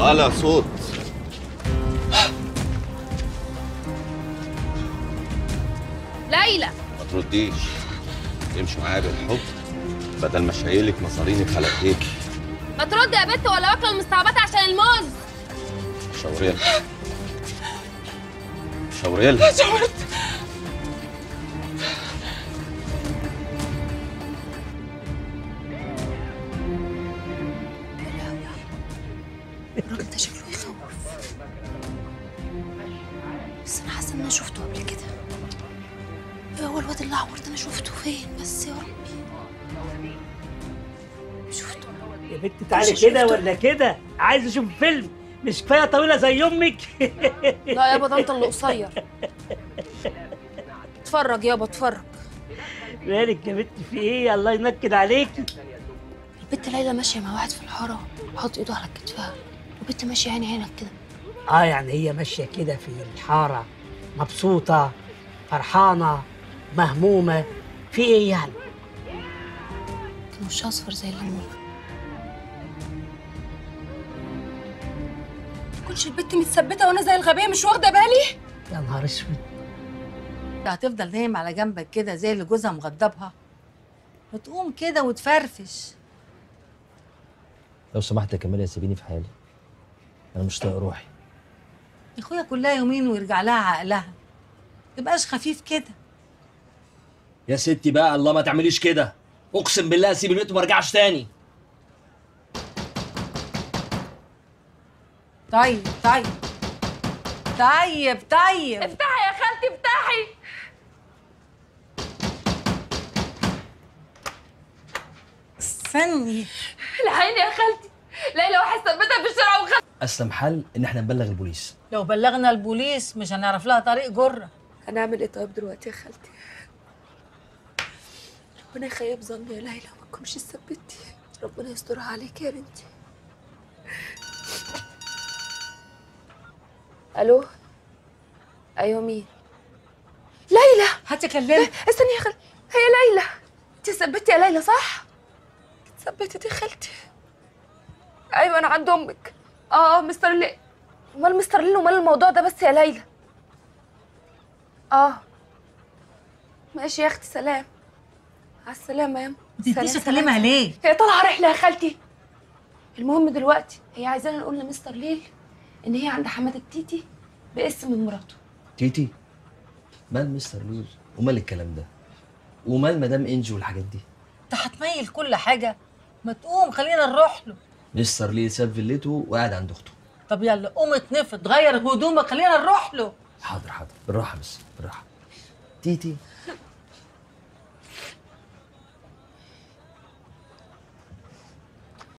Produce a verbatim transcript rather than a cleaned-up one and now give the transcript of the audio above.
ولا صوت. ليلى ما ترديش، امشي معايا بالحب بدل ما شايلك مصاريني خلقتيك. ما ترد يا بت ولا واكله المستعبطه عشان الموز. شاوريلها شاوريلها. شاورت. الراجل ده شكله يخوف، بس انا حاسه ان انا شفته قبل كده. هو الواد الاعور ده انا شفته فين بس يا ربي؟ شفته يا بنت تعالي كده ولا كده؟ عايز اشوف فيلم، مش كفايه طويله زي امك؟ لا يابا ده انت اللي قصير. اتفرج يابا اتفرج. مالك يا بنت في ايه؟ الله ينكد عليكي. البت ليلى ماشيه مع واحد في الحاره حاطط ايده على كتفها، والبت ماشيه عيني عينك كده. اه يعني هي ماشيه كده في الحاره مبسوطه فرحانه مهمومه في ايه يعني؟ كان وشها اصفر زي الليمون. كنتش البت متثبته وانا زي الغبيه مش واخده بالي؟ يا نهار اسود. انت هتفضل نايم على جنبك كده زي اللي جوزها مغضبها؟ وتقوم كده وتفرفش. لو سمحت يا كمال يا سيبيني في حالي، انا مش طايق روحي. يا اخويا كلها يومين ويرجع لها عقلها، تبقاش خفيف كده. يا ستي بقى الله ما تعمليش كده، اقسم بالله اسيب البيت وما ارجعش تاني. طيب طيب طيب طيب افتحي يا خالتي افتحي. استني. الحقيني يا خالتي، ليلى واحد ثبتها في الشارع وخد. اسلم حل ان احنا نبلغ البوليس. لو بلغنا البوليس مش هنعرف لها طريق جره. هنعمل ايه طيب دلوقتي يا خالتي؟ ربنا يخيب ظني يا ليلى وما تكونش ثبتي. ربنا يسترها عليك يا بنتي. الو. ايوه مين؟ ليلى. هتكلمي. استني يا خالتي، هي ليلى. انت ثبتي يا ليلى صح؟ ثبتت يا خالتي. ايوه انا عند امك. اه اه مستر ليل. امال مستر ليل ومال الموضوع ده بس يا ليلى؟ اه ماشي يا اختي سلام. على السلامه يا ام. انت لسه تكلمها ليه؟ هي طالعه رحله يا خالتي. المهم دلوقتي هي عايزانا نقول لمستر ليل ان هي عند حماده تيتي باسم مراته. تيتي؟ مال مستر ليل ومال الكلام ده؟ ومال مدام انجي والحاجات دي؟ انت هتميل كل حاجه. ما تقوم خلينا نروح له. مستر ليل ساب فيلته وقاعد عند اخته. طب يلا قوم اتنفض غير هدومك خلينا نروح له. حاضر حاضر بالراحه بس بالراحه. تيتي